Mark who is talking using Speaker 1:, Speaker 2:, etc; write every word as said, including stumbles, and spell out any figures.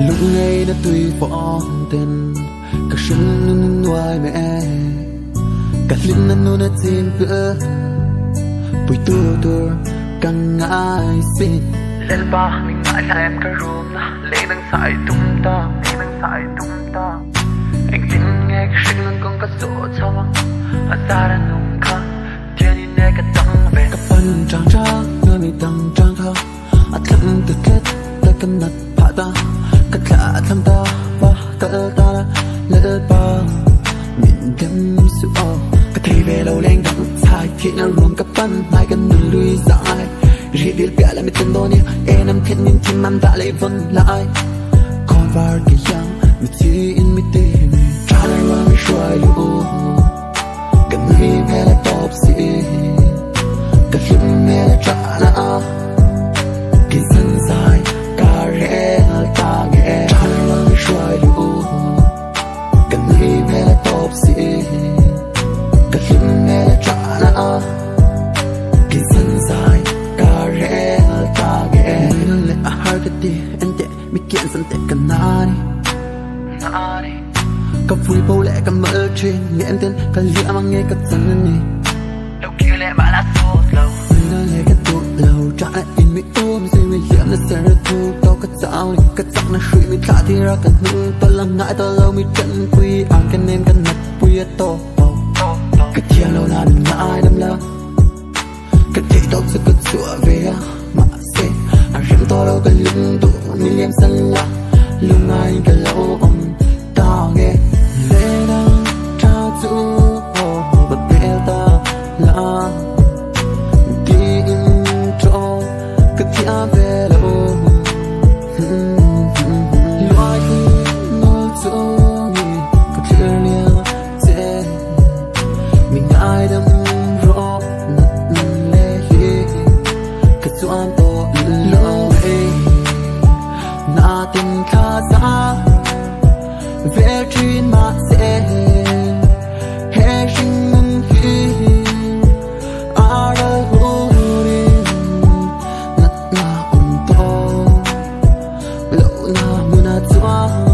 Speaker 1: những ngày đã tùy phong tên cả sân nun nuôi mẹ cả linh nan nun đã chìm bữa buổi tối tối càng ngại xin lên ba mình ngại là em cái room na lấy đang sai tung ta lấy đang sai tung ta anh tin nghe cái sinh lần con có số cho à ta đã nung khá thiên nhiên nghe cái tăng về cái phần trăng trăng nơi mình tăng trăng thao à thầm từ kết ta cầm nát phá ta cái lạ thầm ta và cái ta là lỡ ba mình đâm sụp cái thì về lâu lên đắng sai thì nó luôn cái phần mai cái nửa lùi dài riêng biết cả là mình tên đôi nhé em nằm thiên nhiên chim ăn đã lấy vân lại còn vào cái giang mình chỉ in mình tìm trả lời mà mình xoay lũ gần đây về lại top gì cái phim mẹ lại trả lại cái sân dài cả rẽ ta nghe trả lời mà mình xoay lũ gần đây về lại top gì cái phim mẹ lại trả lại cái sân dài anh tệ mi kiện sân tệ cả na đi cả vui bầu lẽ cả mơ chuyện nghe em tên cả lẽ mà nghe cả chân này đâu kia lẽ mà là số lâu mình đang lẽ cả tụt lâu trả lại in mi ôm rồi mi liệm là sẽ ra thu tao cả sao đi cả chắc là suy mi thả thì ra cả nữ tao là ngại tao lâu mi chân quy ăn cái nem cái nát quy to cái chia lâu là đừng ngại đâm la cái thị tao sẽ cứ sửa về mà sẽ anh riêng tôi đâu cái lưng tụ mình em sân là lưng anh cái lâu ông tao nghe lẽ đang trao giữ bật bê ta là đi trong cái thia về lâu loài khi nói dối cái chuyện lia dễ mình ai đâm rõ nặng lệ cái chuyện tôi lâu na tình khá xa về trên mặt sẽ hết sinh mừng hi ở đây hú đi nát na ôm to lâu na mưa na